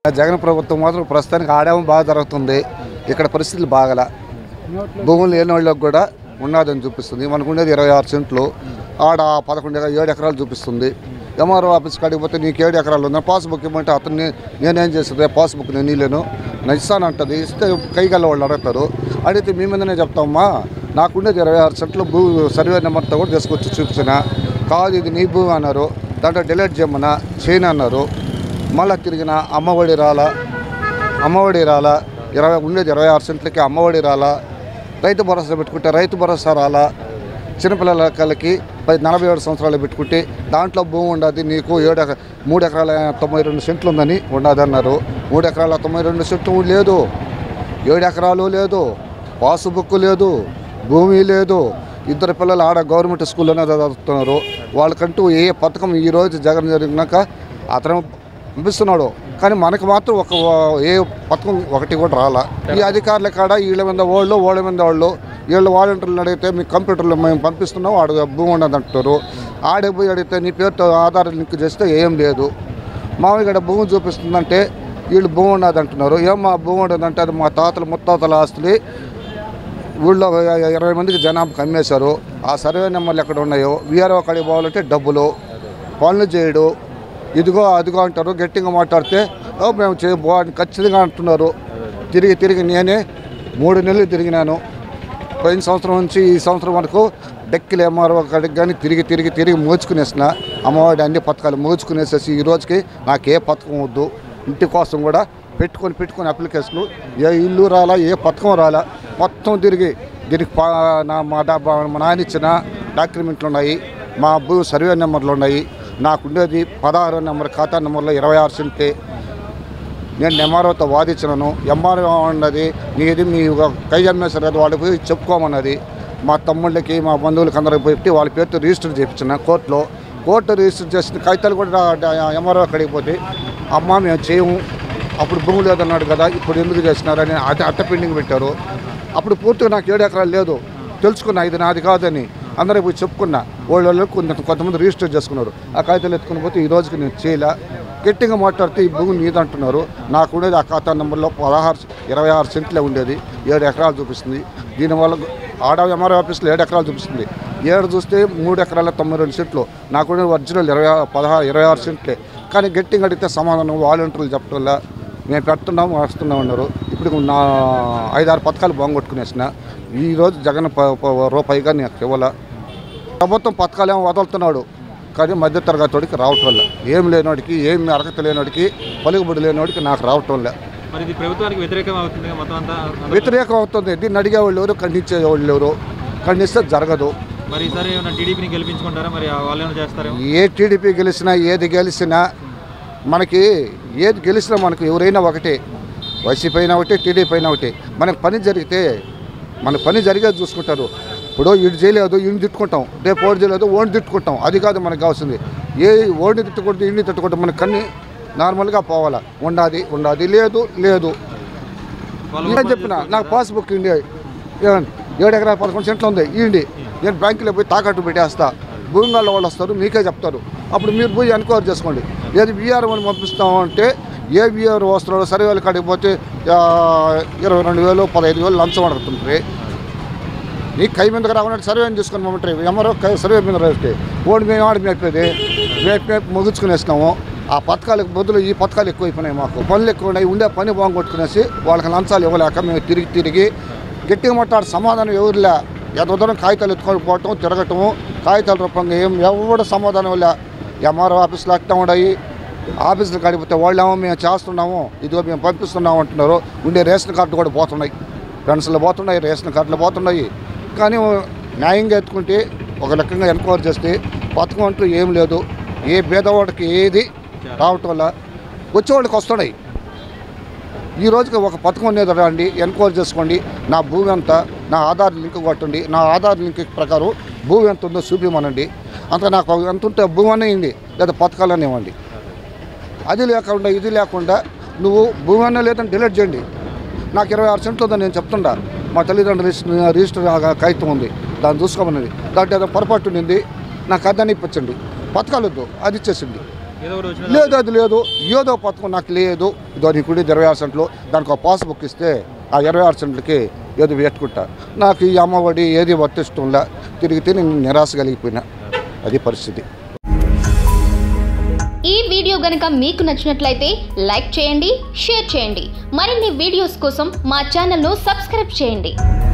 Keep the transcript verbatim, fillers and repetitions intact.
జగన్ ప్రభుత్వం మాత్రం ప్రస్తుతానికి ఆడేమో బాగా జరుగుతుంది. ఇక్కడ పరిస్థితులు బాగల భూములు లేని వాళ్ళకి కూడా ఉన్నదని చూపిస్తుంది. మనకు ఉండేది ఇరవై ఆరు సెంట్లు, ఆడ పదకొండు ఏడు ఎకరాలు చూపిస్తుంది. ఎంఆర్ఓ ఆఫీస్ కాడికి పోతే నీకు ఏడు ఎకరాలు ఉంది, పాస్బుక్ ఇవ్వమంటే అతన్ని నేనేం చేస్తుంది పాస్బుక్ నేను ఇల్లేను నేను ఇస్తానంటది. ఇస్తే కైగల్ల వాళ్ళు అడుగుతారు. అడిగితే మీ మీదనే చెప్తామమ్మా నాకుండేది ఇరవై ఆరు సెంట్లు భూ సర్వే నెంబర్తో కూడా తీసుకొచ్చి చూపించిన కాదు ఇది నీ భూమి అన్నారు. దాంట్లో డిలీట్ చేయమన్నా చేయను అన్నారు. మళ్ళీ తిరిగిన అమ్మఒడి రాలా అమ్మఒడి రాలా ఇరవై ఉండేది ఇరవై ఆరు సెంట్లకి అమ్మఒడి రాలా. రైతు భరోసా పెట్టుకుంటే రైతు భరోసా రాలా. చిన్నపిల్లలకి పది నలభై ఏడు సంవత్సరాలు పెట్టుకుంటే దాంట్లో భూమి ఉండదు నీకు ఏడు ఎకరా మూడు ఎకరాల తొంభై రెండు సెంట్లు ఉందని ఉండదు అన్నారు. మూడు ఎకరాల తొంభై రెండు సెంట్లు లేదు, ఏడు ఎకరాలు లేదు, పాస్బుక్ లేదు, భూమి లేదు. ఇద్దరు పిల్లలు ఆడ గవర్నమెంట్ స్కూల్లోనే చదువుతున్నారు. వాళ్ళకంటూ ఏ పథకం ఈరోజు జగన్ జరిగినాక అతను పంపిస్తున్నాడు, కానీ మనకు మాత్రం ఒక ఏ పథకం ఒకటి కూడా రాలా. ఈ అధికారుల కాడ వీళ్ళ మీద వాళ్ళు వాళ్ళ మీద వాళ్ళు వీళ్ళు వాలంటీర్లు అడిగితే మీ కంప్యూటర్లో మేము పంపిస్తున్నాం ఆడ భూమి ఉండదు అంటారు. ఆడే పోయి అడిగితే నీ పేరుతో ఆధార్ లింక్ చేస్తే ఏం లేదు. మామూలుగా భూమి చూపిస్తుందంటే వీళ్ళు భూమి ఉండదు అంటున్నారు. ఏం మా భూమి ఉండదంటే అది మా తాతలు ముత్తాతల ఆస్తులు ఊళ్ళో ఇరవై మందికి జనాభాకి అమ్మేశారు. ఆ సర్వే నెంబర్లు ఎక్కడ ఉన్నాయో వీఆర్ఓ కాడికి పోవాలంటే డబ్బులు పనులు చేయడు ఇదిగో అదిగో అంటారు. గట్టిగా మాట్లాడితే మేము చేయబో అని ఖచ్చితంగా అంటున్నారు. తిరిగి తిరిగి నేనే మూడు నెలలు తిరిగినాను. పోయిన సంవత్సరం నుంచి ఈ సంవత్సరం వరకు డెక్కిలు ఎంఆర్ఓ కాడికి కానీ తిరిగి తిరిగి తిరిగి మోచుకునేసిన అమ్మఒడి అన్ని పథకాలు మోచుకునేసేసి ఈ రోజుకి నాకు ఏ పథకం వద్దు. ఇంటి కోసం కూడా పెట్టుకొని పెట్టుకొని అప్లికేషన్లు ఏ ఇల్లు రాలా ఏ పథకం రాలా. మొత్తం తిరిగి దీనికి నా మా మా నాయన ఇచ్చిన డాక్యుమెంట్లు ఉన్నాయి, మా భూ సర్వే నెంబర్లు ఉన్నాయి. నాకుండేది పదహారో నెంబర్ ఖాతా నెంబర్లో ఇరవై ఆరు సెంటే. నేను ఎంఆర్ఓతో వాదించినాను. ఎంఆర్ఓ అన్నది నీది మీ కై అమ్మేశారు కదా వాళ్ళకి పోయి చెప్పుకోమన్నది. మా తమ్ముళ్ళకి మా బంధువులకి అందరికి పెట్టి వాళ్ళ పేరుతో రిజిస్టర్ చేయించిన కోర్టులో. కోర్టు రిజిస్టర్ చేసిన కాగితాలు కూడా ఎంఆర్ఓ అక్కడికి పోతే అమ్మ మేము చేయము అప్పుడు భూమి లేదన్నాడు కదా ఇప్పుడు ఎందుకు చేసినారని అట్ట అట్ట పెండింగ్ పెట్టారు. అప్పుడు పూర్తిగా నాకు ఏడు ఎకరాలు లేదు తెలుసుకున్నా ఇది నాది కాదని అందరికి పోయి చెప్పుకున్నా. వాళ్ళు కొంత కొంతమంది రిజిస్టర్ చేసుకున్నారు. ఆ కాగితాలు ఎత్తుకుని పోతే ఈ రోజుకి నేను చేయలే. గట్టిగా మాట్లాడితే ఈ భూమి నీదంటున్నారు. నాకు ఉండేది ఆ ఖాతా నెంబర్లో పదహారు ఇరవై ఆరు సెంట్లే ఉండేది, ఏడు ఎకరాలు చూపిస్తుంది. దీనివల్ల ఆడ ఎంఆర్ఓ ఆఫీస్లో ఏడు ఎకరాలు చూపిస్తుంది. ఏడు చూస్తే మూడు ఎకరాల తొంభై రెండు సెంట్లు. నాకు ఉండేది ఒరిజినల్ ఇరవై పదహారు ఇరవై ఆరు సెంట్లే. కానీ గట్టిగా అడిగితే సమాధానం వాలంటీర్లు చెప్పడం మేము పెడుతున్నాము వస్తున్నాం అన్నారు. ఇప్పుడు నా ఐదారు పథకాలు బాగొట్టుకునేసిన ఈరోజు జగన్ రూపాయిగా నాకు ఇవ్వాల. ప్రభుత్వం పథకాలు ఏమో వదులుతున్నాడు, కానీ మధ్యతరగతికి రావటం వల్ల ఏం లేనివాడికి ఏమి అర్హత లేనివాడికి పలుకుబడి లేనివాడికి నాకు రావటం లే. వ్యతిరేకం అవుతుంది. దీన్ని అడిగేవాళ్ళు ఎవరు, ఖండించేవాళ్ళు ఎవరు, ఖండిస్తే జరగదు. ఏ టీడీపీ గెలిచినా ఏది గెలిచినా మనకి ఏది గెలిచినా మనకు ఎవరైనా ఒకటే, వైసీపీ అయినా ఒకటి టీడీపీ అయినా ఒకటి. మనకు పని జరిగితే మన పని జరిగేది చూసుకుంటారు. ఇప్పుడు ఇటు చేయలేదు ఇన్ని తిట్టుకుంటాం, రేపు ఓడి చేయలేదు ఓడి తిట్టుకుంటాం. అది కాదు మనకు కావాల్సింది. ఏ ఓడిని తిట్టుకుంటే ఇన్ని తిట్టుకుంటాం. మనకు కన్నీ నార్మల్గా పోవాలా. ఉండాది ఉండాది లేదు లేదు నేను చెప్పిన నాకు పాస్బుక్ ఇండి ఏడు ఎకరాల పదకొండు సెంట్లు ఉంది ఇండి నేను బ్యాంకులో పోయి తాకట్టు పెట్టేస్తా. భూమిగాళ్ళ వాళ్ళు వస్తారు మీకే చెప్తారు. అప్పుడు మీరు పోయి ఎన్క్వైరీ చేసుకోండి. ఏది బీఆర్ అని పంపిస్తామంటే ఏ బీఆర్ వస్తున్నాడో సర్వేలు కాడికి పోతే ఇరవై రెండు వేలు పదహైదు వేలు లంచం అడుగుతుంటారు. నీకు కై మీదకి రాకుండా సర్వే తీసుకొని మమ్మంటారు. ఎవరో సర్వే మీద రాస్తే ఓడి మేము ఆడి మేపేది మేపు మేపు ముగించుకునేసినాము. ఆ పథకాలకు బదులు ఈ పథకాలు ఎక్కువైపోయినాయి. మాకు పనులు ఎక్కువ ఉన్నాయి. ఉండే పని బాగొట్టుకునేసి వాళ్ళకి లంచాలు ఇవ్వలేక మేము తిరిగి తిరిగి గట్టిగా మాట్లాడి సమాధానం ఎవరులే. ఎదవదరం కాగితాలు ఎత్తుకొని పోవటం తిరగటము కాగితాల రూపంగా ఏం ఎవరు సమాధానం లే. ఎంఆర్ఓ ఆఫీసులు అట్టా ఉన్నాయి. ఆఫీసులు కాడిపోతే వాళ్ళేమో మేము చేస్తున్నాము ఇదిగో మేము పంపిస్తున్నాము అంటున్నారు. ఉండే రేషన్ కార్డు కూడా పోతున్నాయి, పెన్షన్లు పోతున్నాయి, రేషన్ కార్డులు పోతున్నాయి. కానీ న్యాయంగా ఎత్తుకుంటే ఒక రకంగా ఎన్క్వైరీ చేస్తే పథకం అంటూ ఏం లేదు. ఏ పేదవాడికి ఏది రావటం వల్ల వచ్చేవాళ్ళకి వస్తున్నాయి. ఈ రోజుకి ఒక పథకం అనేది రండి ఎన్క్వైరీ చేసుకోండి. నా భూమి ఎంత, నా ఆధార్ లింక్ కొట్టండి. నా ఆధార్ లింక్ ప్రకారం భూమి ఎంత ఉందో చూపిమనండి. అంత నాకు ఎంత ఉంటే భూమి అనే ఇవ్వండి లేదా పథకాలనే ఇవ్వండి. అది లేకుండా ఇది లేకుండా నువ్వు భూమి అనే లేదని డిలీట్ చేయండి. నాకు ఇరవై ఆరు సెంట్లు ఉందని నేను చెప్తుండా. మా తల్లిదండ్రులు రిజిస్టర్ కాగితం ఉంది దాన్ని చూసుకోమన్నది. దాంట్లో ఏదో పొరపాటు ఉండింది నాకు అదని ఇప్పించండి. పథకాలు వద్దు అది ఇచ్చేసింది. లేదు అది లేదు ఏదో పథకం నాకు లేదు ఇదో నీకు ఇరవై ఆరు సెంట్లు దానికి ఒక పాస్ బుక్ ఇస్తే ఆ ఇరవై ఆరు సెంట్లకి ఏదో పెట్టుకుంటా నాకు ఈ అమ్మఒడి ఏది వర్తిస్తుందా తిరిగితే నేను నిరాశ కలిగిపోయినా అది పరిస్థితి. ఈ వీడియో గనుక మీకు నచ్చినట్లయితే లైక్ చేయండి, షేర్ చేయండి. మరిన్ని వీడియోస్ కోసం మా ఛానల్ను సబ్స్క్రైబ్ చేయండి.